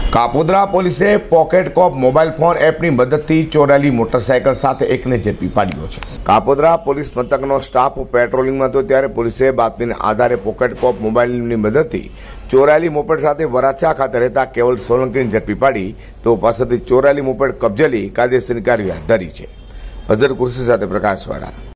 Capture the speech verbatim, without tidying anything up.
કાપોદ્રા પોલીસે પોકેટ કોપ mobile phone એપની મદદથી ચોરાયેલી મોટરસાયકલ સાથે એકને ઝડપી પાડ્યો છે। કાપોદ્રા પોલીસ મથકનો સ્ટાફ પેટ્રોલિંગમાં હતો ત્યારે પોલીસે બાતમીના આધારે પોકેટ કોપ મોબાઈલની મદદથી ચોરાયેલી મોપેડ સાથે વરાછા ખાતે રહેતા કેવલ સોલંકીને ઝડપી પાડી તો પાસેથી ચોરાયેલી મોપેડ કબજે લઈ કાયદેસરની કાર્યવાહી હાથ ધરી છે। અઝર કુર્સી સાથે પ્રકાશવાળા।